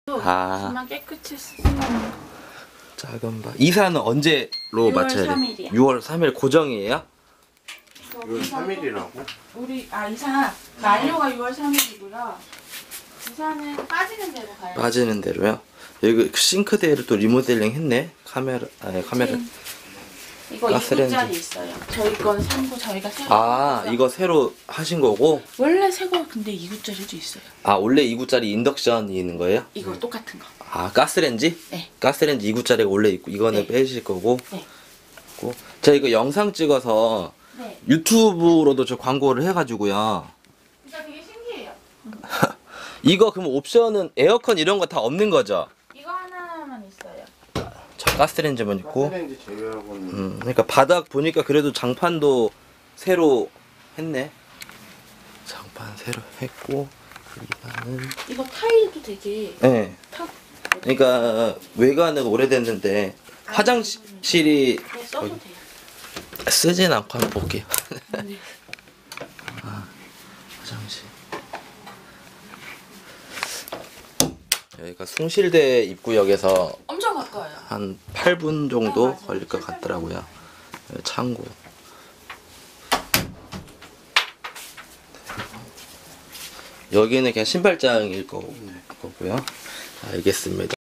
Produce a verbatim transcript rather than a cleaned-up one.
아. 집만 깨끗이 쓰면 작은 방. 이사는 언제로 유월 맞춰야 돼? 삼일이야. 유월 삼일 고정이에요? 유월 삼 일이라고? 우리 아 이사 만료가 유월 삼일이고요. 이사는 빠지는 대로 가요. 빠지는 대로요? 여기 싱크대를 또 리모델링 했네. 카메라 아니 카메라. 이거 가스레인지. 이 구짜리 있어요. 저희 건 삼 구 저희가 새로. 아 샀어요. 이거 새로 하신 거고. 원래 새거 근데 이 구짜리도 있어요. 아 원래 이 구짜리 인덕션이 있는 거예요? 이거 똑같은 거. 아 가스렌지? 네. 가스렌지 이 구짜리가 원래 있고 이거는 네. 빼실 거고. 네. 고. 제가 이거 영상 찍어서 네. 유튜브로도 저 광고를 해가지고요. 진짜 되게 신기해요. 이거 그럼 옵션은 에어컨 이런 거 다 없는 거죠? 이거 하나만 있어요. 저 가스렌지만 있고. 가스레인지 제외하고는 음, 그러니까 바닥 보니까 그래도 장판도 새로 했네. 장판 새로 했고 여기는 이거 타일도 되게 네. 타. 그러니까 외관은 오래됐는데 화장실이 네, 써도 돼요. 쓰진 않고 한번 볼게요. 네. 아, 화장실. 여기가 숭실대 입구역에서 엄청 가까워요. 한 팔 분 정도 네, 맞아요. 걸릴 것 같더라고요. 여기 창고. 여기는 그냥 신발장일 거, 거고요. 알겠습니다.